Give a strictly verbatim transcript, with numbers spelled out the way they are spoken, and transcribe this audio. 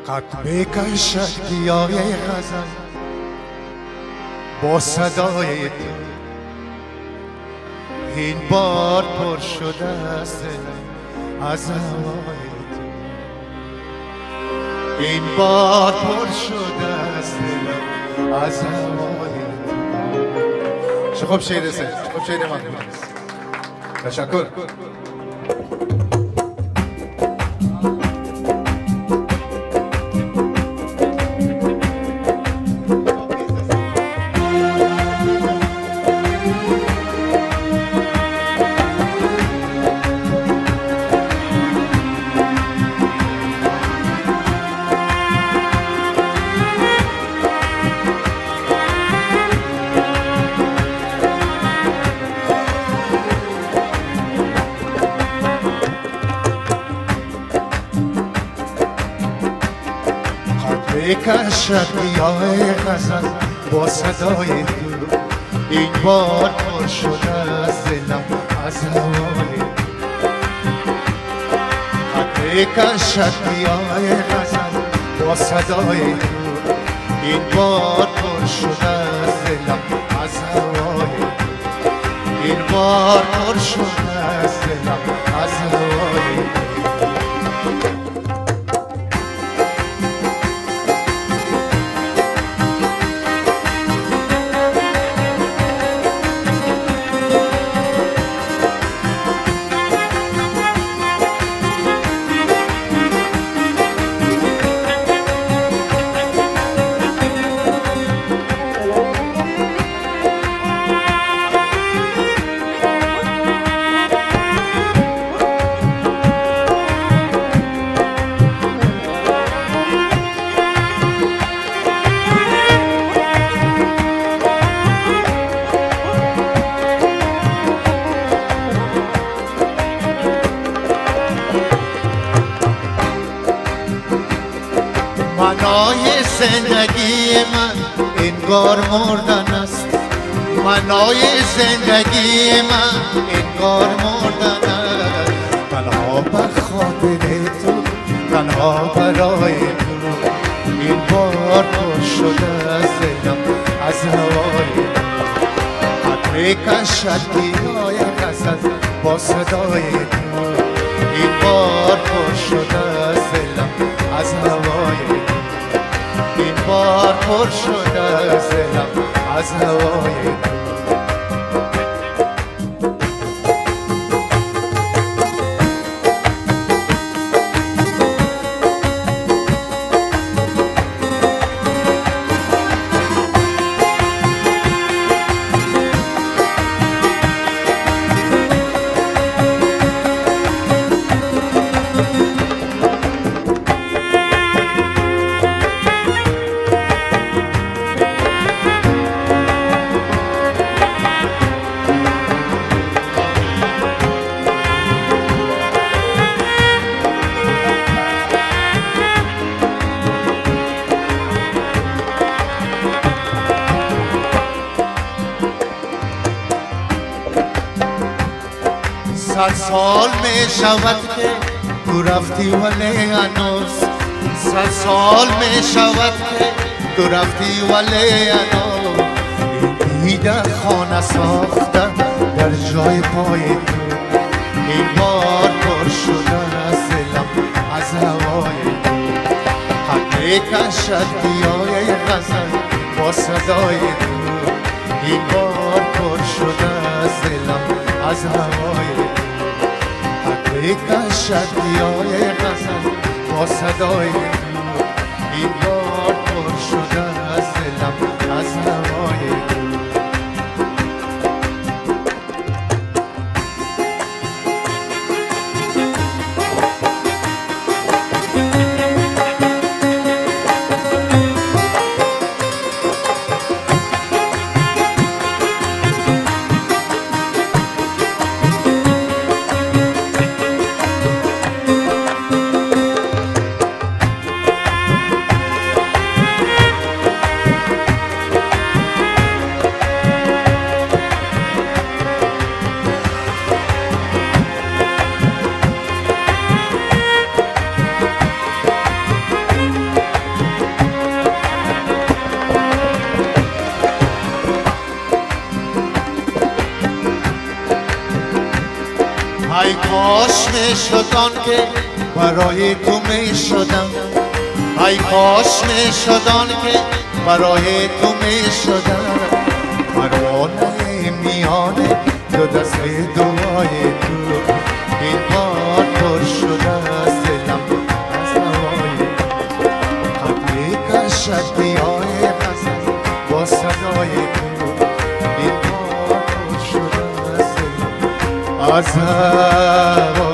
قد بکشد گیاه غزل با صدای تو، این بار پر شده است از هوای تو، این بار پر شده است از هوای تو. چه خوب شعر است، چه خوب شعر من. تشکر. بکشد گیاه غزل با صدای تو، این بار پر شده از دلم از هوای تو. بکشد گیاه غزل با صدای تو، این بار پر شده از دلم از هوای تو، این بار پر شده از دلم از هوای تو. معنای زندگی من انگار مردن است، معنای زندگی من انگار مردن است. تنها به خاطر تو، تنها برای تو، این بار پر شده از دلم از هوای تو. قد بکشد گیاه غزل با صدای تو، این بار پر شده از دلم از هوای تو، این بار پر شده از دلم از هوای تو. صد سال می شود که تو رفتی ولی هنوز، صد سال می شود که تو رفتی ولی هنوز. این دیده خانه ساختم در جای پای تو، این بار پر شده از دلم از هوای تو. قد بکشد گیاه غزل با صدای تو، این بار پر شده از دلم از هوای تو. بکشد گیاه غزل با صدای تو، این بار پر شده از دلم از هوای تو. ای کاش می شدان که برای تو می شدم ای کاش می شدان که برای تو می شدم پروانه میانه دو دست دعای تو این بار پر شده از دلم از هوای خطی کشد دیای غزل با صدای تو این بار پر شده از دلم از هوای